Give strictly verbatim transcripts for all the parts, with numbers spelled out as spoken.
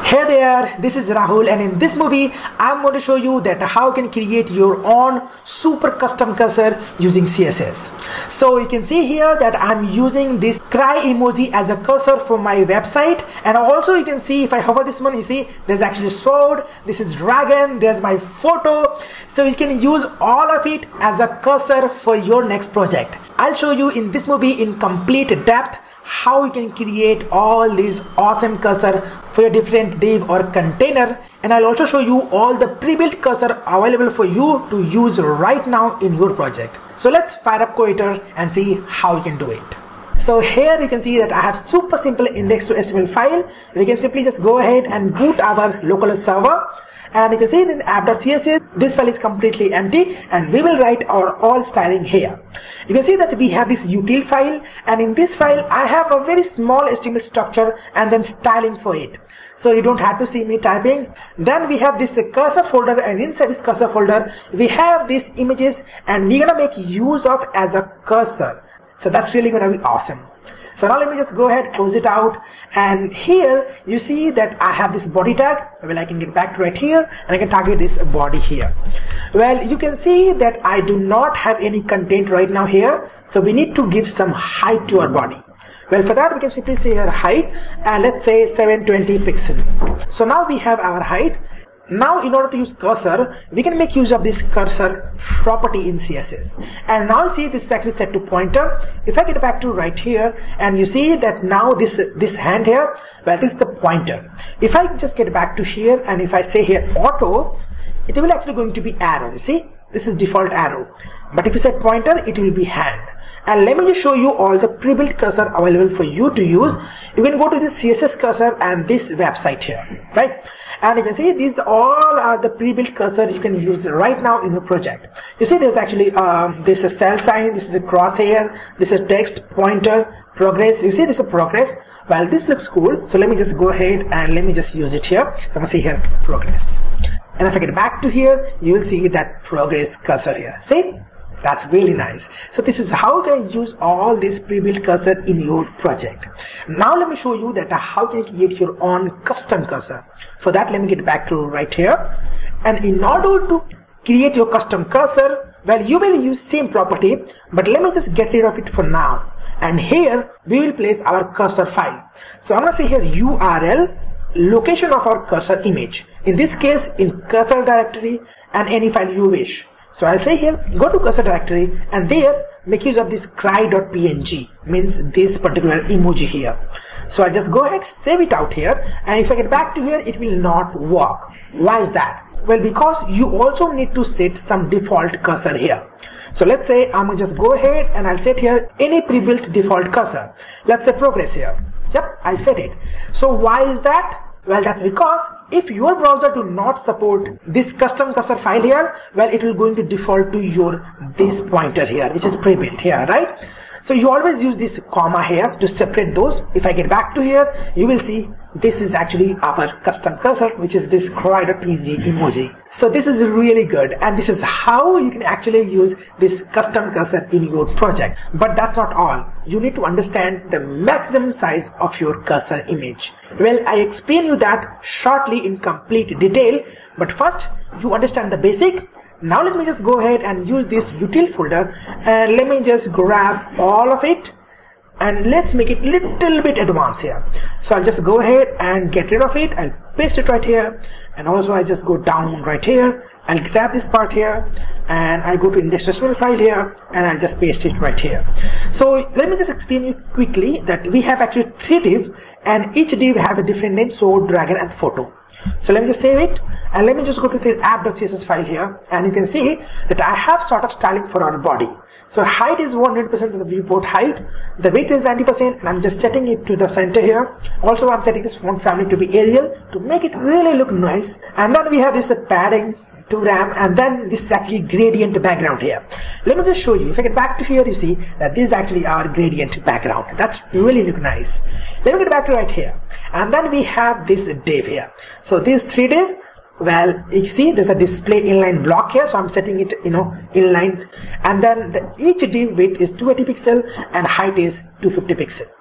Hey there, this is Rahul, and in this movie I'm going to show you that how you can create your own super custom cursor using C S S. So you can see here that I'm using this cry emoji as a cursor for my website, and also you can see if I hover this one, you see there's actually sword, this is dragon, there's my photo. So you can use all of it as a cursor for your next project. I'll show you in this movie in complete depth how you can create all these awesome cursor for your different div or container, and I'll also show you all the pre-built cursor available for you to use right now in your project. So let's fire up Coeater and see how you can do it. So here you can see that I have super simple index to H T M L file. We can simply just go ahead and boot our local server, and you can see in app.css this file is completely empty, and we will write our all styling here. You can see that we have this util file, and in this file I have a very small H T M L structure and then styling for it, so you don't have to see me typing. Then we have this cursor folder, and inside this cursor folder we have these images, and we're gonna make use of as a cursor. So that's really gonna be awesome. So now let me just go ahead, close it out, and here you see that I have this body tag. Well, I can get back to right here and I can target this body here. Well, you can see that I do not have any content right now here, so we need to give some height to our body. Well, for that we can simply say here height, and let's say seven twenty pixel. So now we have our height. Now in order to use cursor, we can make use of this cursor property in C S S, and now see this is actually set to pointer. If I get back to right here, and you see that now this this hand here, well, this is the pointer. If I just get back to here, and if I say here auto, it will actually going to be arrow. You see, this is default arrow, but if you set pointer, it will be hand. And let me just show you all the pre-built cursor available for you to use. You can go to this C S S cursor and this website here, right? And you can see these all are the pre-built cursor you can use right now in your project. You see there's actually um, this is a cell sign, this is a crosshair, this is a text, pointer, progress. You see this is a progress. Well, this looks cool, so let me just go ahead and let me just use it here. So I'm gonna see here progress, and if I get back to here, you will see that progress cursor here. See, that's really nice. So this is how you can use all this pre-built cursor in your project. Now let me show you that how you can create your own custom cursor. For that, let me get back to right here, and in order to create your custom cursor, well, you will use same property, but let me just get rid of it for now. And here we will place our cursor file. So I'm gonna say here U R L, location of our cursor image, in this case in cursor directory, and any file you wish. So I'll say here go to cursor directory, and there make use of this cry.png, means this particular emoji here. So I'll just go ahead, save it out here, and if I get back to here, it will not work. Why is that? Well, because you also need to set some default cursor here. So let's say I'm gonna just go ahead and I'll set here any pre-built default cursor. Let's say progress here. Yep, I set it. So why is that? Well, that's because if your browser do not support this custom cursor file here, well, it will going to default to your this pointer here, which is pre-built here, right? So you always use this comma here to separate those. If I get back to here, you will see this is actually our custom cursor, which is this cry.png emoji. So this is really good, and this is how you can actually use this custom cursor in your project. But that's not all. You need to understand the maximum size of your cursor image. Well, I explain you that shortly in complete detail, but first you understand the basic. Now let me just go ahead and use this util folder, and let me just grab all of it, and let's make it little bit advanced here. So I'll just go ahead and get rid of it. I'll paste it right here, and also I just go down right here. I'll grab this part here, and I go to index.html file here, and I'll just paste it right here. So let me just explain you quickly that we have actually three div, and each div have a different name, so dragon and photo. So let me just save it, and let me just go to the app.css file here, and you can see that I have sort of styling for our body. So height is one hundred percent of the viewport height, the width is ninety percent, and I'm just setting it to the center here. Also I'm setting this font family to be Arial to make it really look nice, and then we have this uh, padding to RAM, and then this is actually gradient background here. Let me just show you. If I get back to here, you see that this is actually our gradient background. That's really look nice. Let me get back to right here, and then we have this div here. So these three div, well, you see there's a display inline block here, so I'm setting it, you know, inline, and then the each div width is two eighty pixel and height is two fifty pixel.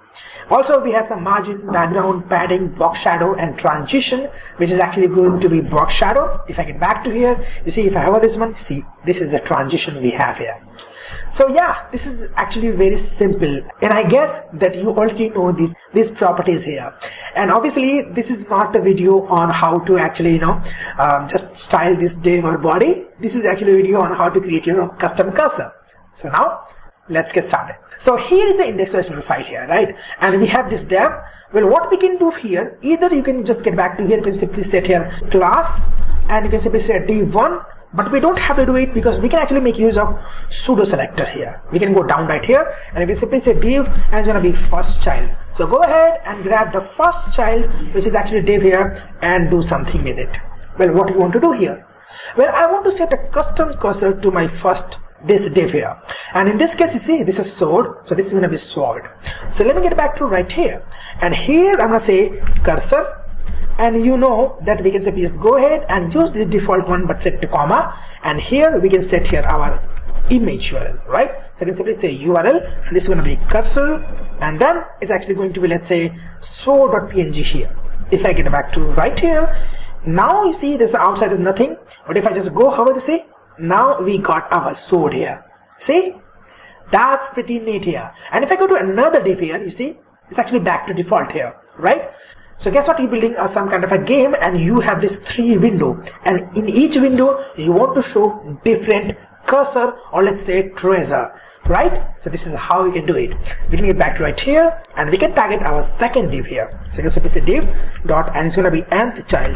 Also, we have some margin, background, padding, box shadow, and transition, which is actually going to be box shadow. If I get back to here, you see if I hover this one, see this is the transition we have here. So yeah, this is actually very simple, and I guess that you already know these these properties here. And obviously this is not a video on how to actually, you know, um, just style this div or body. This is actually a video on how to create your custom cursor. So now let's get started. So here is the index.html file here, right? And we have this dev. Well, what we can do here, either you can just get back to here, you can simply set here class, and you can simply say div one. But we don't have to do it because we can actually make use of pseudo selector here. We can go down right here and we can simply say div, and it's going to be first child. So go ahead and grab the first child, which is actually div here, and do something with it. Well, what do you want to do here? Well, I want to set a custom cursor to my first this div here, and in this case you see this is sword, so this is going to be sword. So let me get back to right here, and here I'm going to say cursor. And you know that we can simply just go ahead and use this default one, but set to comma, and here we can set here our image U R L, right? So I can simply say U R L, and this is going to be cursor, and then it's actually going to be, let's say, sword.png here. If I get back to right here, now you see this outside is nothing, but if I just go hover this, see, now we got our sword here. See, that's pretty neat here. And if I go to another div here, you see it's actually back to default here, right? So guess what, you're building a, some kind of a game, and you have this three window, and in each window you want to show different cursor, or let's say treasure, right? So this is how you can do it. We can get back to right here, and we can target our second div here. So you can simply say div dot, and it's going to be nth child.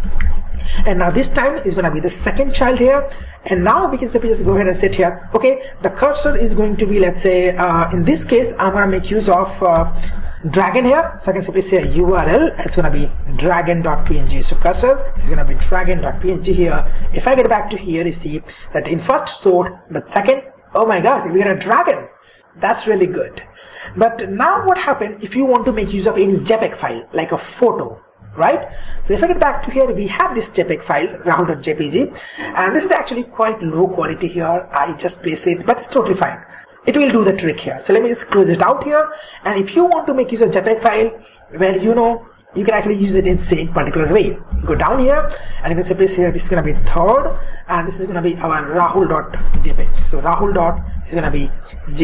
And now this time is going to be the second child here, and now we can simply just go ahead and set here, okay, the cursor is going to be, let's say, uh, in this case I'm going to make use of uh, dragon here. So I can simply say U R L, it's going to be dragon.png. So cursor is going to be dragon.png here. If I get back to here, you see that in first sword, but second, oh my god, we got a dragon. That's really good. But now what happened if you want to make use of any JPEG file, like a photo, right? So if I get back to here, we have this JPEG file, rahul.jpg, and this is actually quite low quality here. I just place it, but it's totally fine. It will do the trick here. So let me just close it out here. And if you want to make use of JPEG file, well, you know, you can actually use it in same particular way. Go down here, and you can simply say this is going to be third, and this is going to be our rahul.jpg. So rahul dot is going to be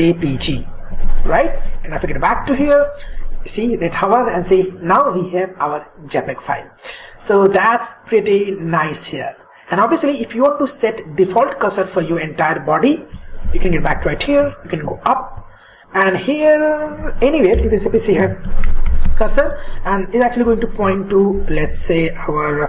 jpg, right? And if I get back to here, see that hover and see, now we have our JPEG file. So that's pretty nice here. And obviously if you want to set default cursor for your entire body, you can get back right here, you can go up, and here anywhere you can simply see here cursor, and it's actually going to point to, let's say, our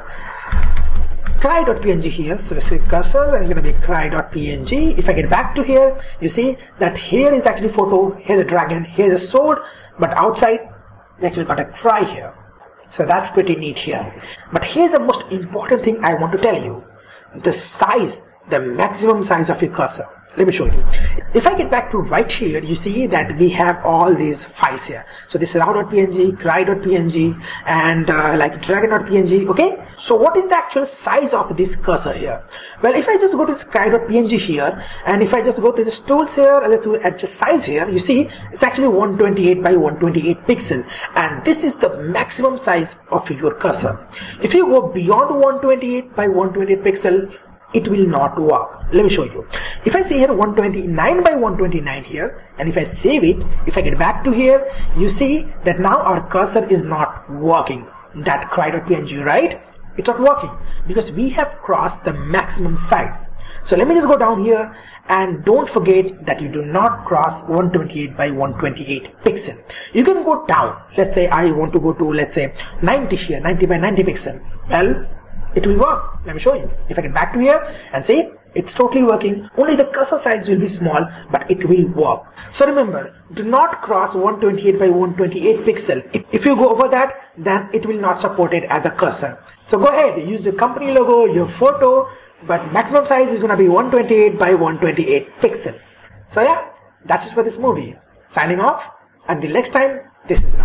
cry.png here. So I say cursor is going to be cry.png. If I get back to here, you see that here is actually photo, here's a dragon, here's a sword, but outside we actually got a cry here. So that's pretty neat here. But here's the most important thing I want to tell you: the size, the maximum size of your cursor. Let me show you. If I get back to right here, you see that we have all these files here. So this is raw.png, cry.png, and uh, like dragon.png. Okay, so what is the actual size of this cursor here? Well, if I just go to this cry.png here, and if I just go to this tools here, let's adjust size here, you see it's actually one twenty-eight by one twenty-eight pixels, and this is the maximum size of your cursor. If you go beyond one twenty-eight by one twenty-eight pixel, it will not work. Let me show you. If I say here one twenty-nine by one twenty-nine here, and if I save it, if I get back to here, you see that now our cursor is not working. That cry.png, right? It's not working because we have crossed the maximum size. So let me just go down here, and don't forget that you do not cross one twenty-eight by one twenty-eight pixel. You can go down. Let's say I want to go to, let's say, ninety here, ninety by ninety pixel. Well, it will work. Let me show you. If I get back to here and see, it's totally working. Only the cursor size will be small, but it will work. So remember, do not cross one twenty-eight by one twenty-eight pixel. If, if you go over that, then it will not support it as a cursor. So go ahead, use your company logo, your photo, but maximum size is going to be one twenty-eight by one twenty-eight pixel. So yeah, that's it for this movie. Signing off. Until next time, this is